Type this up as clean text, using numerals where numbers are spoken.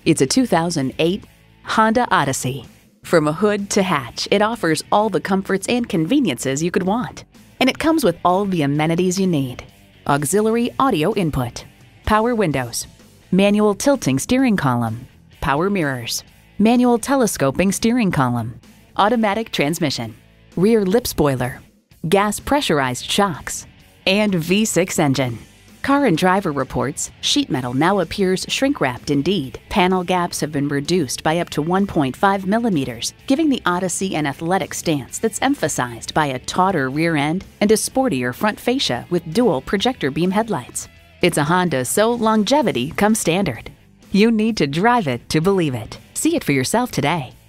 It's a 2008 Honda Odyssey. From a hood to hatch, it offers all the comforts and conveniences you could want. And it comes with all the amenities you need. Auxiliary audio input, power windows, manual tilting steering column, power mirrors, manual telescoping steering column, automatic transmission, rear lip spoiler, gas pressurized shocks, and V6 engine. Car and Driver reports sheet metal now appears shrink-wrapped indeed. Panel gaps have been reduced by up to 1.5 millimeters, giving the Odyssey an athletic stance that's emphasized by a tauter rear end and a sportier front fascia with dual projector beam headlights. It's a Honda, so longevity comes standard. You need to drive it to believe it. See it for yourself today.